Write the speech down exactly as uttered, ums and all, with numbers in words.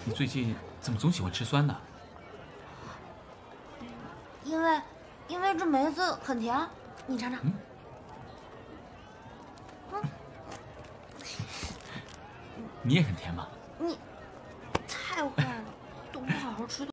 你最近怎么总喜欢吃酸呢？ 因为，因为这梅子很甜，你尝尝。 嗯。 嗯。 你也很甜吗？ 你太坏了，都不好好吃的。